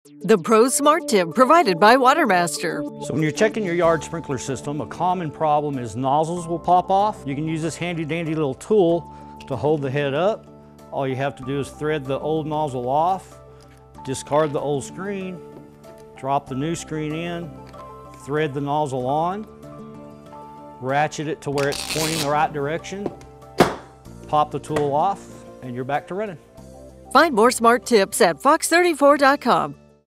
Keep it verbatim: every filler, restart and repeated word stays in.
The Pro Smart Tip provided by Watermaster. So when you're checking your yard sprinkler system, a common problem is nozzles will pop off. You can use this handy dandy little tool to hold the head up. All you have to do is thread the old nozzle off, discard the old screen, drop the new screen in, thread the nozzle on, ratchet it to where it's pointing the right direction, pop the tool off, and you're back to running. Find more smart tips at fox thirty-four dot com.